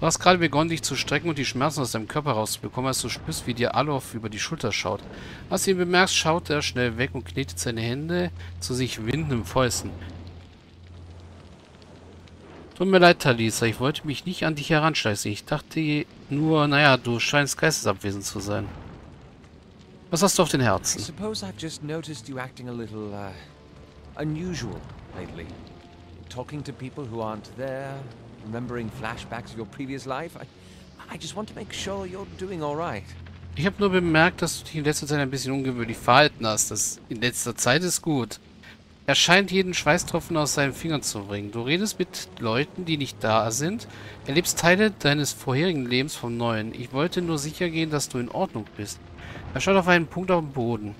Du hast gerade begonnen, dich zu strecken und die Schmerzen aus deinem Körper rauszubekommen, als du spürst, wie dir Alof über die Schulter schaut. Als du ihn bemerkst, schaut er schnell weg und knetet seine Hände zu sich windenden Fäusten. Tut mir leid, Talisa, ich wollte mich nicht an dich heranschleichen. Ich dachte nur, naja, du scheinst geistesabwesend zu sein. Was hast du auf den I Herzen? suppose I've just noticed you acting a little, unusual lately. Talking to people who aren't there, remembering flashbacks of your previous life. I just want to make sure you're doing all right. Ich habe nur bemerkt, dass du dich in letzter Zeit ein bisschen ungewöhnlich verhalten hast. Das in letzter Zeit ist gut. Er scheint jeden Schweißtropfen aus seinen Fingern zu bringen. Du redest mit Leuten, die nicht da sind. Erlebst Teile deines vorherigen Lebens vom Neuen. Ich wollte nur sicher gehen, dass du in Ordnung bist. Er schaut auf einen Punkt auf dem Boden.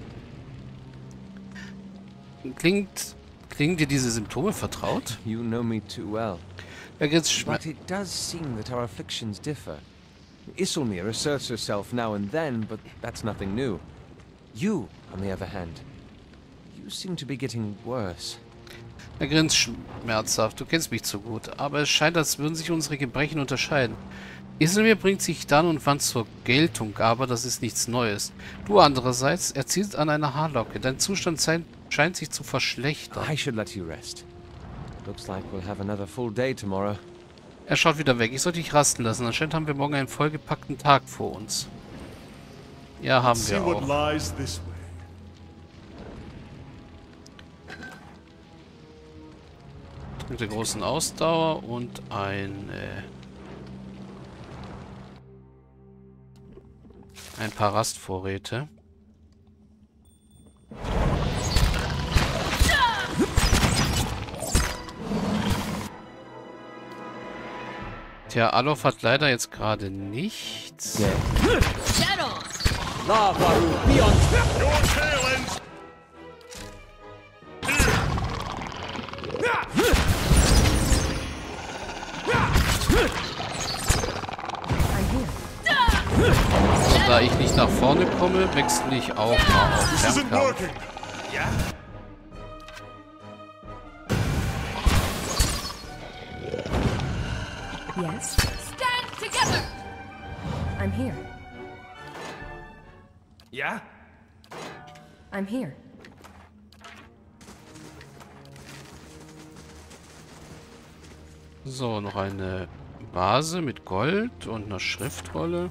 Klingen dir diese Symptome vertraut? You know me too well. Er grinst But it does seem that our afflictions differ. Isilmir asserts herself now and then, but that's nothing new. You, on the other hand, you seem to be getting worse. Er grinst schmerzhaft. Du kennst mich zu gut. Aber es scheint, als würden sich unsere Gebrechen unterscheiden. Isilmir bringt sich dann und wann zur Geltung, aber das ist nichts Neues. Du andererseits, er zielt an einer Haarlocke. Dein Zustand scheint sich zu verschlechtern. I should let you rest. Looks like we'll have another full day tomorrow. Er schaut wieder weg. Ich sollte dich rasten lassen. Anscheinend haben wir morgen einen vollgepackten Tag vor uns. Ja, haben wir auch. Mit der großen Ausdauer und ein paar Rastvorräte. Tja, Alof hat leider jetzt gerade nichts. Da ich nicht nach vorne komme, wechsle ich auch mal auf Fernkampf. Yes? Stand together! I'm here. Yeah? I'm here. So, noch eine Vase mit Gold und einer Schriftrolle.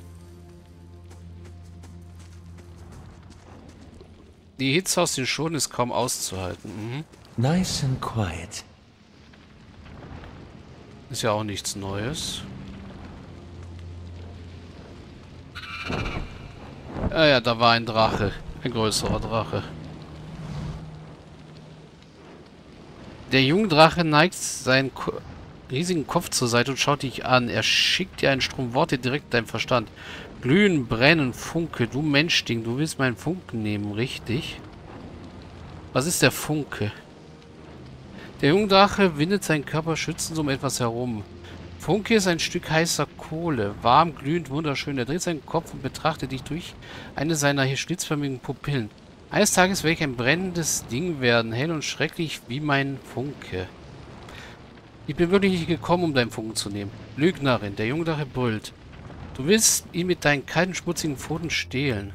Die Hitze aus den Schonen ist kaum auszuhalten. Nice and quiet. Ist ja auch nichts Neues. Ja, da war ein Drache. Ein größerer Drache. Der junge Drache neigt seinen riesigen Kopf zur Seite und schaut dich an. Er schickt dir einen Strom Worte direkt in deinen Verstand. Glühen, brennen, Funke. Du Menschding, du willst meinen Funken nehmen, richtig? Was ist der Funke? Der junge Drache windet seinen Körper schützend um etwas herum. Funke ist ein Stück heißer Kohle. Warm, glühend, wunderschön. Er dreht seinen Kopf und betrachtet dich durch eine seiner schlitzförmigen Pupillen. Eines Tages werde ich ein brennendes Ding werden, hell und schrecklich wie mein Funke. Ich bin wirklich nicht gekommen, um deinen Funken zu nehmen. Lügnerin, der junge Drache brüllt. Du willst ihn mit deinen kalten, schmutzigen Pfoten stehlen.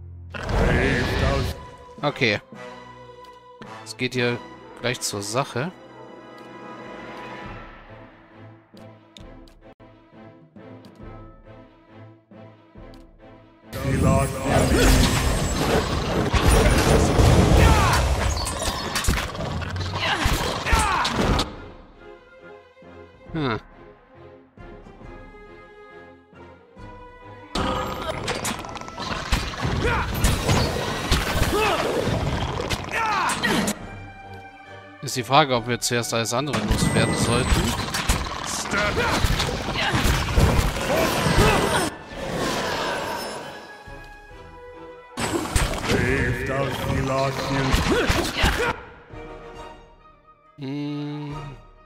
Okay. Es geht hier gleich zur Sache. Hm. Ist die Frage, ob wir zuerst alles andere loswerden sollten. Hm.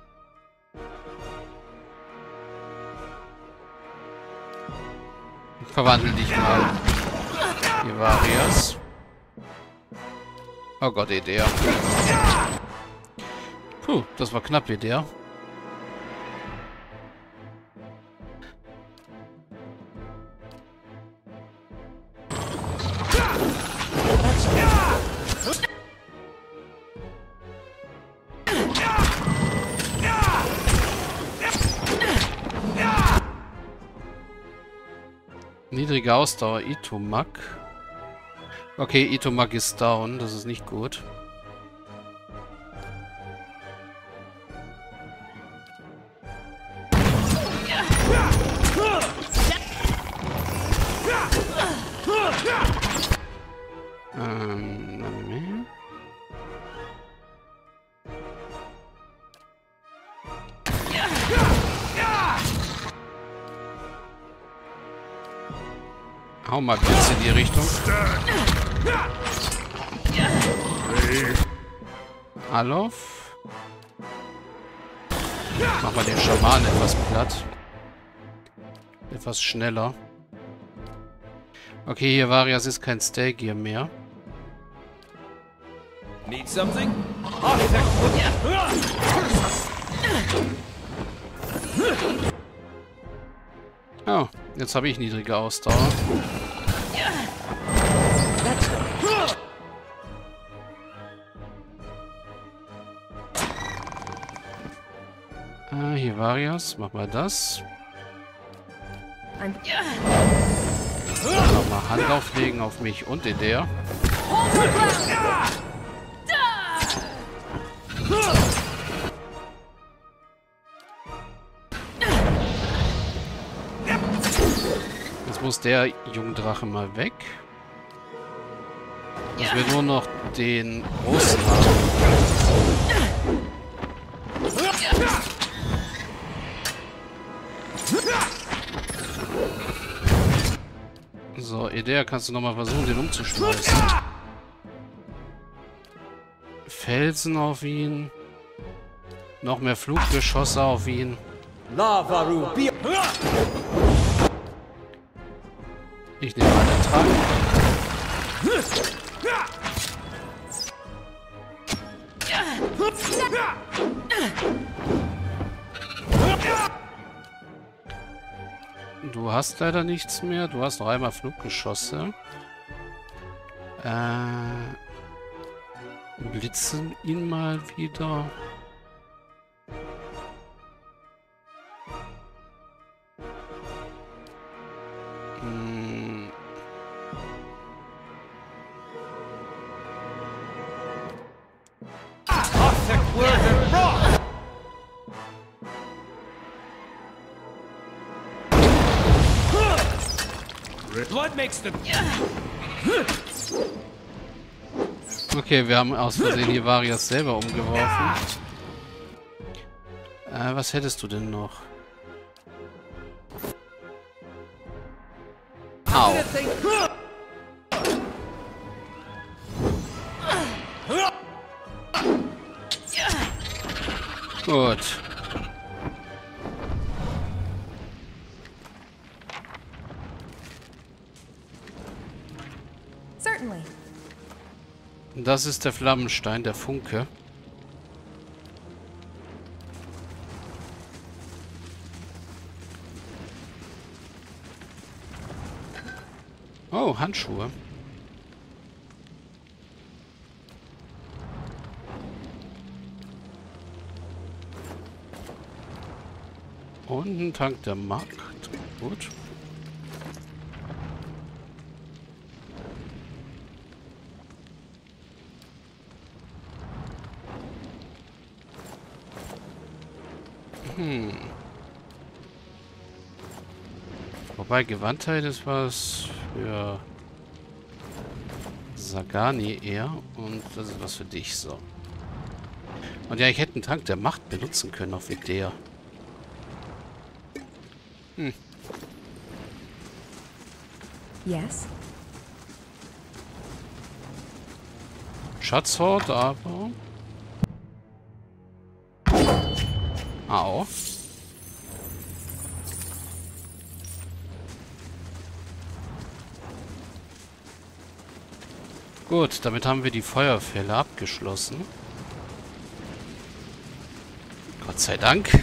Verwandel dich mal. Ivarias. Oh Gott, Idea. Puh, das war knapp, Idea. Niedrige Ausdauer, Itomak. Okay, Itomak ist down, das ist nicht gut. Nee. Hau mal Blitz in die Richtung. Alof. Mach mal den Schaman etwas platt. Etwas schneller. Okay, hier Varias ist kein Stay-Gear mehr. Need something? Oh, jetzt habe ich niedrige Ausdauer. Hier Varias, mach mal das. Nochmal Hand auflegen auf mich und in der. Jetzt muss der Jungdrache mal weg. Dass wir nur noch den großen haben. So, Edea, kannst du nochmal versuchen, den umzuschmeißen. Felsen auf ihn. Noch mehr Fluggeschosse auf ihn. Lava Ruby. Ich nehme mal den Trank. Du hast leider nichts mehr. Du hast noch einmal Fluggeschosse. Blitzen ihn mal wieder. Blood makes the... Okay, wir haben aus Versehen hier Varias selber umgeworfen. Was hättest du denn noch? Au. Gut. Certainly. Das ist der Flammenstein, der Funke. Oh, Handschuhe. Und ein Tank der Macht. Gut. Wobei Gewandtheit ist was für Sagani eher und das ist was für dich, so. Und ja, ich hätte einen Trank der Macht benutzen können auf Idee. Yes. Schatzhort, aber... Au. Gut, damit haben wir die Feuerfälle abgeschlossen. Gott sei Dank.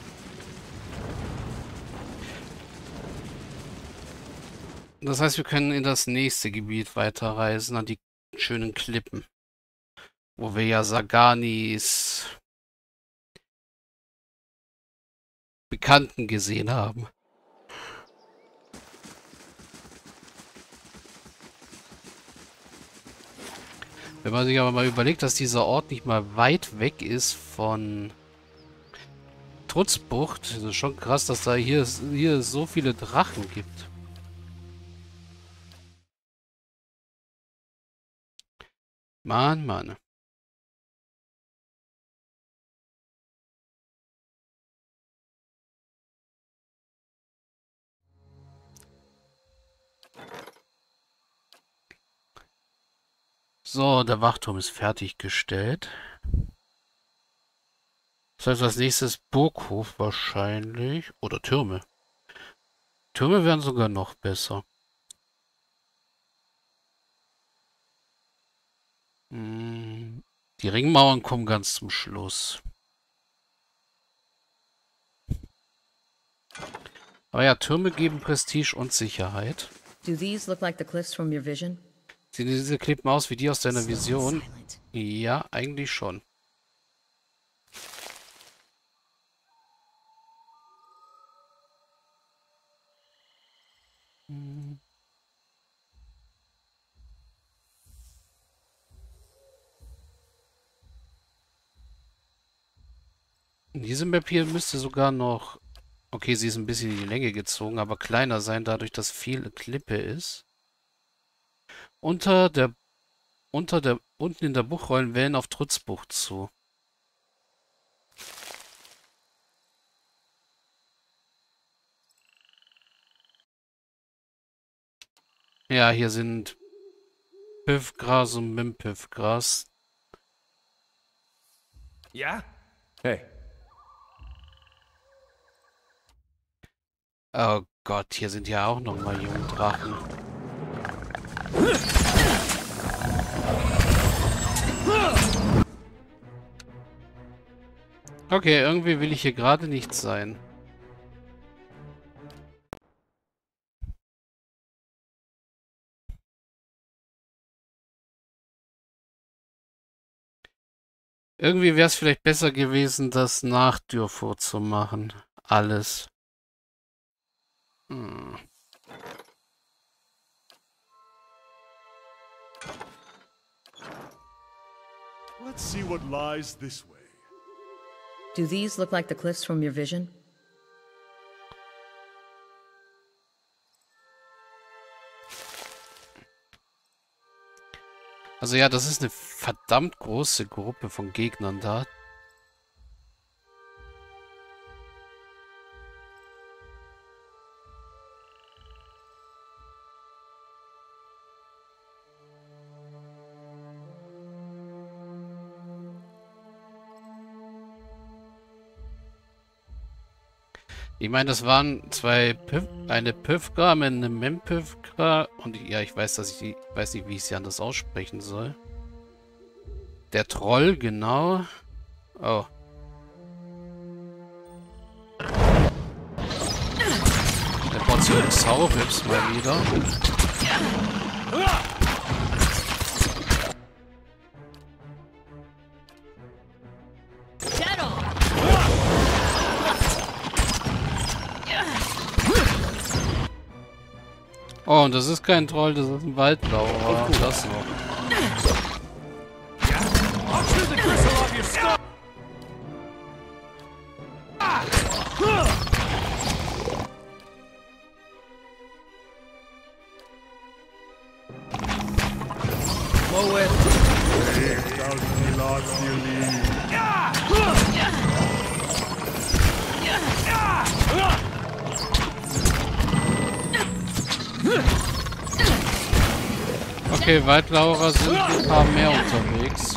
Das heißt, wir können in das nächste Gebiet weiterreisen, an die schönen Klippen. Wo wir ja Saganis Bekannten gesehen haben. Wenn man sich aber mal überlegt, dass dieser Ort nicht mal weit weg ist von Trutzbucht, ist es schon krass, dass da hier so viele Drachen gibt. Mann, Mann. So, der Wachturm ist fertiggestellt. Das heißt, als nächstes Burghof wahrscheinlich. Oder Türme. Türme wären sogar noch besser. Die Ringmauern kommen ganz zum Schluss. Aber ja, Türme geben Prestige und Sicherheit. Do these look like the cliffs from your vision? Sehen diese Klippen aus wie die aus deiner Vision? Ja, eigentlich schon. Diese Map hier müsste sogar noch... Okay, sie ist ein bisschen in die Länge gezogen, aber kleiner sein, dadurch, dass viel Klippe ist. Unten in der Bucht rollen Wellen auf Trutzbucht zu. Ja, hier sind Piffgras und Mimpiffgras. Yeah? Hey. Oh Gott, hier sind ja auch nochmal Jungdrachen. Okay, irgendwie will ich hier gerade nicht sein. Irgendwie wäre es vielleicht besser gewesen, das nach Dürfur zu machen. Alles. Hm. Let's see what lies this way. Do these look like the cliffs from your vision? Also ja, das ist eine verdammt große Gruppe von Gegnern da. Ich meine, das waren eine Piffgra mit einem Mempifgra und ja, ich weiß, weiß nicht, wie ich sie anders aussprechen soll. Der Troll, genau. Oh. Der Portion Saurips mal wieder. Oh, und das ist kein Troll, das ist ein Waldlauer. Oh, das noch. Okay, Waldlaurer sind ein paar mehr unterwegs.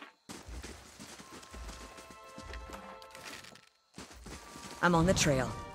I'm on the trail.